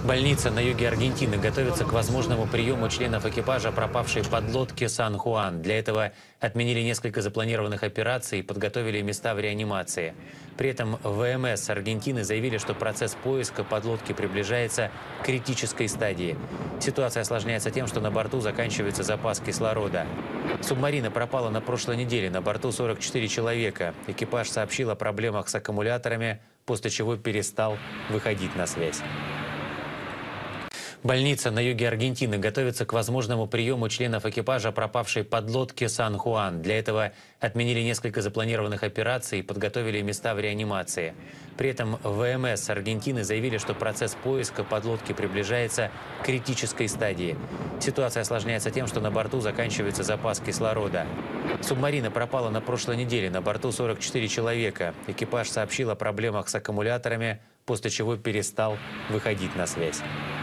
Больница на юге Аргентины готовится к возможному приему членов экипажа пропавшей подлодки «Сан-Хуан». Для этого отменили несколько запланированных операций и подготовили места в реанимации. При этом ВМС Аргентины заявили, что процесс поиска подлодки приближается к критической стадии. Ситуация осложняется тем, что на борту заканчивается запас кислорода. Субмарина пропала на прошлой неделе. На борту 44 человека. Экипаж сообщил о проблемах с аккумуляторами, после чего перестал выходить на связь. Больница на юге Аргентины готовится к возможному приему членов экипажа пропавшей подлодки «Сан-Хуан». Для этого отменили несколько запланированных операций и подготовили места в реанимации. При этом ВМС Аргентины заявили, что процесс поиска подлодки приближается к критической стадии. Ситуация осложняется тем, что на борту заканчивается запас кислорода. Субмарина пропала на прошлой неделе. На борту 44 человека. Экипаж сообщил о проблемах с аккумуляторами, после чего перестал выходить на связь.